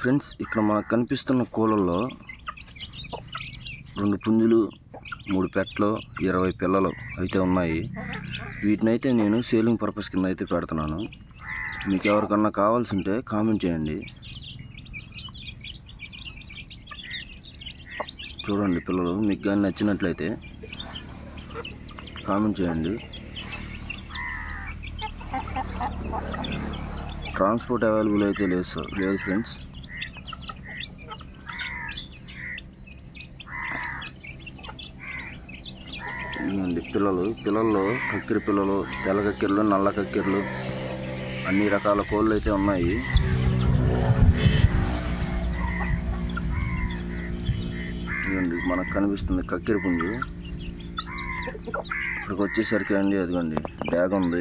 Friends, ఇక్కడ మనకు కనిపిస్తున్న కోళ్ళల్లో 2 పుంజులు, 3 పెట్టలు, 20 పిల్లలు అయితే ఉన్నాయి. వీటినైతే నేను సేలింగ్ పర్పస్ కింద అయితే పెడుతున్నాను. మీకు ఎవరికన్నా కావాల్సి ఉంటే కామెంట్ చేయండి. చూడండి పిల్లలు, మీకు కానీ నచ్చినట్లయితే కామెంట్ చేయండి. ట్రాన్స్పోర్ట్ అవైలబుల్ అయితే లేదు ఫ్రెండ్స్. ఇవ్వండి పిల్లల్లో కక్కిరి పిల్లలు, తెల్ల కక్కిరలు, నల్ల కక్కిరలు, అన్ని రకాల కోళ్ళు అయితే ఉన్నాయి. ఇవ్వండి మనకు కనిపిస్తుంది కక్కిరి పుంజు. ఇక్కడికి వచ్చేసరికి అండి అదిగోండి డ్యాగ్ ఉంది.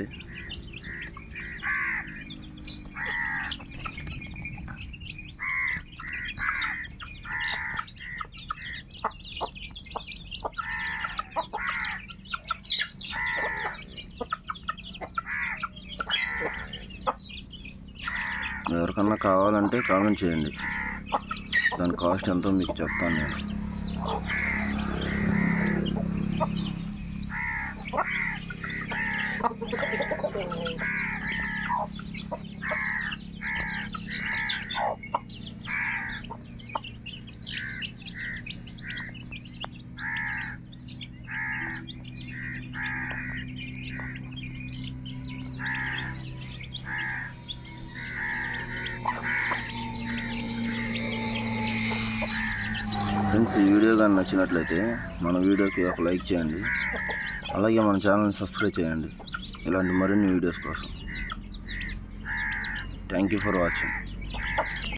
ఎవరికన్నా కావాలంటే కామెంట్ చేయండి. దాని కాస్ట్ ఎంతో మీకు చెప్తాను నేను. ఫ్రెండ్స్, ఈ వీడియో కానీ నచ్చినట్లయితే మన వీడియోకి ఒక లైక్ చేయండి. అలాగే మన ఛానల్ని సబ్స్క్రైబ్ చేయండి ఇలాంటి మరిన్ని వీడియోస్ కోసం. Thank you for watching.